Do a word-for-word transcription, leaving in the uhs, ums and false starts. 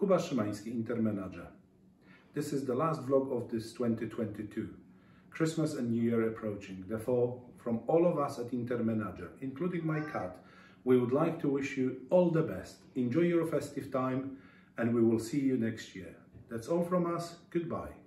Kuba, Szymanski, InterManager. This is the last vlog of this twenty twenty-two. Christmas and New Year approaching. Therefore, from all of us at InterManager, including my cat, we would like to wish you all the best. Enjoy your festive time and we will see you next year. That's all from us. Goodbye.